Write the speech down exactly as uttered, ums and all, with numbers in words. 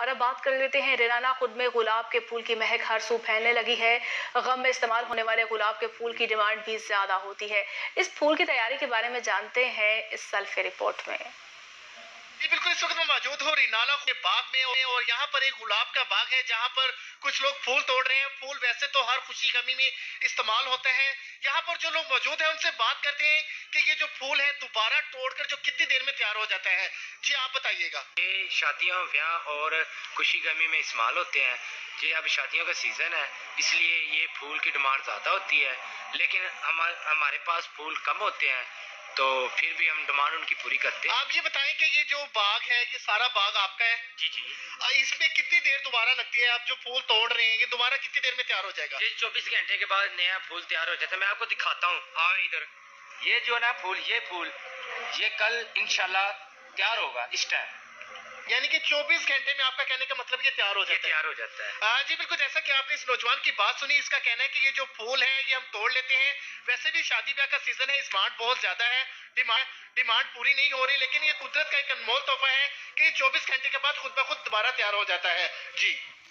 और अब बात कर लेते हैं रिराना खुद में गुलाब के फूल की महक हर सू फैलने लगी है। गम में इस्तेमाल होने वाले गुलाब के फूल की डिमांड भी ज्यादा होती है। इस फूल की तैयारी के बारे में जानते हैं इस सेल्फी रिपोर्ट में। जी बिल्कुल, इस वक्त मैं मौजूद हूँ रिनाला के बाग में और यहाँ पर एक गुलाब का बाग है जहाँ पर कुछ लोग फूल तोड़ रहे हैं। फूल वैसे तो हर खुशी गमी में इस्तेमाल होता है। यहाँ पर जो लोग मौजूद हैं उनसे बात करते हैं कि ये जो फूल है दोबारा तोड़कर जो कितनी देर में तैयार हो जाता है। जी आप बताइएगा। ये शादियों, ब्याह और खुशी गमी में इस्तेमाल होते हैं। ये अब शादियों का सीजन है, इसलिए ये फूल की डिमांड ज़्यादा होती है, लेकिन हम हमारे पास फूल कम होते हैं तो फिर भी हम डिमांड उनकी पूरी करते हैं। आप ये बताएं कि ये जो बाग है, ये सारा बाग आपका है? जी जी। इसमें कितनी देर दोबारा लगती है? आप जो फूल तोड़ रहे हैं ये दोबारा कितनी देर में तैयार हो जाएगा? ये चौबीस घंटे के बाद नया फूल तैयार हो जाता है। मैं आपको दिखाता हूँ, आओ इधर। ये जो ना फूल, ये फूल ये कल इंशाल्लाह तैयार होगा इस टाइम। यानी कि चौबीस घंटे में आपका कहने का मतलब ये तैयार हो जाता है? तैयार हो जाता है। आ, जी बिल्कुल, जैसा कि आपने इस नौजवान की बात सुनी, इसका कहना है कि ये जो फूल है ये हम तोड़ लेते हैं। वैसे भी शादी ब्याह का सीजन है, डिमांड बहुत ज्यादा है, डिमांड डिमांड पूरी नहीं हो रही, लेकिन ये कुदरत का एक अनमोल तोहफा है कि चौबीस घंटे के बाद खुद ब खुद दोबारा तैयार हो जाता है। जी।